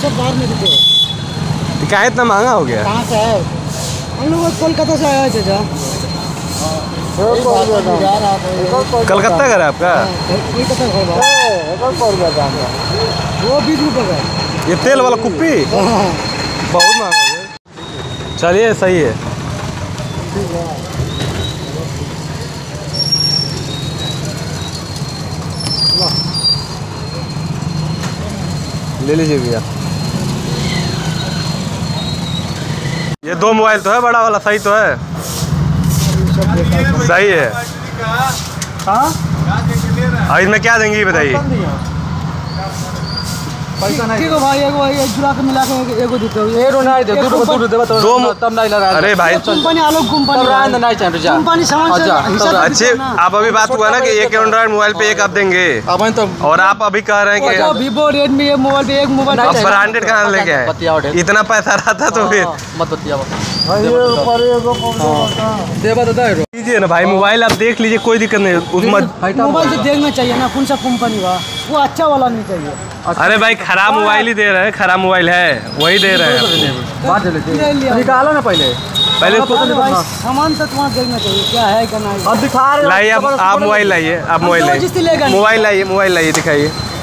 सब बाहर में देते हैं। क्या इतना महंगा हो गया? कहाँ से है? हम लोग कोलकाता से आए थे जा। कलकत्ता घर है आपका? वो 20 रुपये का। ये तेल वाला कुप्पी बहुत महंगा है। चलिए सही है। ले लीजिए भैया। ये 2 मोबाइल तो है, बड़ा वाला सही तो है? सही है। हाँ, इसमें क्या देंगे बताइए? पैसा नहीं। ठीक है भाई, एगो एक जुड़ा के मिला के एगो देते हो। ये रो नहीं दे, दो तब नहीं लगा। अरे भाई कंपनी आलोक कंपनी नहीं चाहिए कंपनी सामान। अच्छे आप अभी बात हुआ ना कि एक एंड्रॉइड मोबाइल पे एक आप देंगे, और आप अभी कह रहे हैं कि वीवो रेडमी मोबाइल पे एक मोबाइल। अब ब्रांडेड कहाँ लेके आए? इतना पैसा रहता तो फिर मत बतिया लीजिए ना भाई। मोबाइल आप देख लीजिए, कोई दिक्कत नहीं। मोबाइल तो देखना चाहिए ना, कौन सा कंपनी का वो अच्छा वाला नहीं चाहिए। अरे भाई खराब मोबाइल ही दे रहे हैं, खराब मोबाइल है वही दे रहे हैं। निकालो ना पहले सामान तो तुम्हारा देखना चाहिए क्या है क्या नहीं। लाइए आप मोबाइल लाइए, आप मोबाइल लाइए, मोबाइल लाइए दिखाइए।